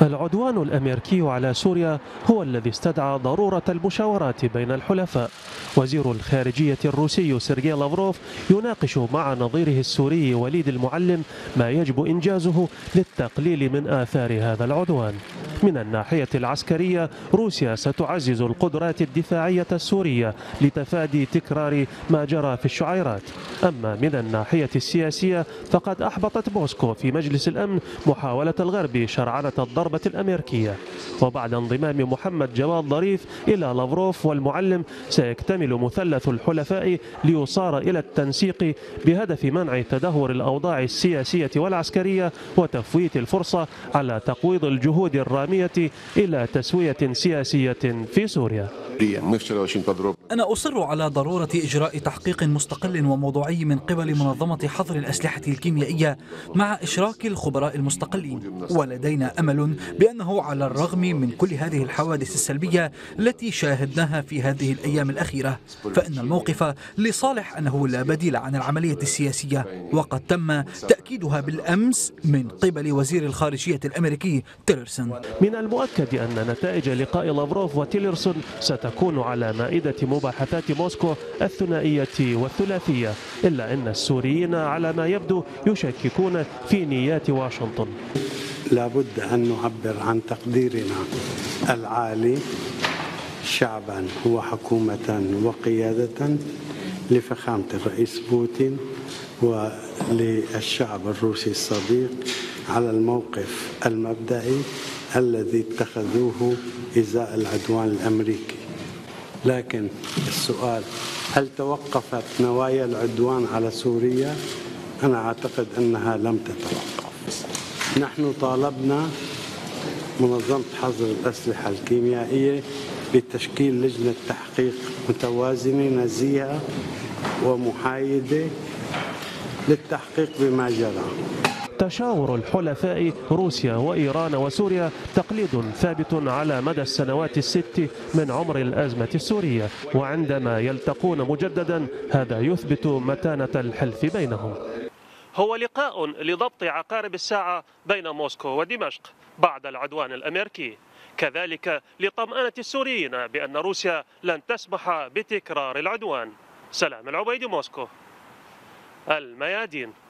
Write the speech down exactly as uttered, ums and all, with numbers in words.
العدوان الأمريكي على سوريا هو الذي استدعى ضرورة المشاورات بين الحلفاء. وزير الخارجية الروسي سيرجي لافروف يناقش مع نظيره السوري وليد المعلم ما يجب إنجازه للتقليل من آثار هذا العدوان. من الناحية العسكرية، روسيا ستعزز القدرات الدفاعية السورية لتفادي تكرار ما جرى في الشعيرات. أما من الناحية السياسية فقد أحبطت موسكو في مجلس الأمن محاولة الغرب شرعنة الضربة الأمريكية. وبعد انضمام محمد جواد ظريف إلى لافروف والمعلم سيكتمل مثلث الحلفاء ليصار إلى التنسيق بهدف منع تدهور الأوضاع السياسية والعسكرية وتفويت الفرصة على تقويض الجهود الرامية إلى تسوية سياسية في سوريا. أنا أصر على ضرورة إجراء تحقيق مستقل وموضوعي من قبل منظمة حظر الأسلحة الكيميائية مع إشراك الخبراء المستقلين، ولدينا أمل بأنه على الرغم من كل هذه الحوادث السلبية التي شاهدناها في هذه الأيام الأخيرة، فإن الموقف لصالح أنه لا بديل عن العملية السياسية، وقد تم تأكيدها بالأمس من قبل وزير الخارجية الأمريكي تيلرسون. من المؤكد أن نتائج لقاء لافروف وتيلرسون ستكون على مائدة مباحثات موسكو الثنائية والثلاثية، إلا أن السوريين على ما يبدو يشككون في نيات واشنطن. لابد أن نعبر عن تقديرنا العالي شعبا وحكومة وقيادة لفخامة الرئيس بوتين وللشعب الروسي الصديق على الموقف المبدئي الذي اتخذوه إزاء العدوان الأمريكي. لكن السؤال، هل توقفت نوايا العدوان على سوريا؟ أنا أعتقد أنها لم تتوقف. نحن طالبنا منظمة حظر الأسلحة الكيميائية بتشكيل لجنة تحقيق متوازنة نزيهة ومحايدة للتحقيق بما جرى. تشاور الحلفاء روسيا وإيران وسوريا تقليد ثابت على مدى السنوات الست من عمر الأزمة السورية، وعندما يلتقون مجددا هذا يثبت متانة الحلف بينهم. هو لقاء لضبط عقارب الساعة بين موسكو ودمشق بعد العدوان الأمريكي، كذلك لطمأنة السوريين بأن روسيا لن تسمح بتكرار العدوان. سلام العبيدي، موسكو، الميادين.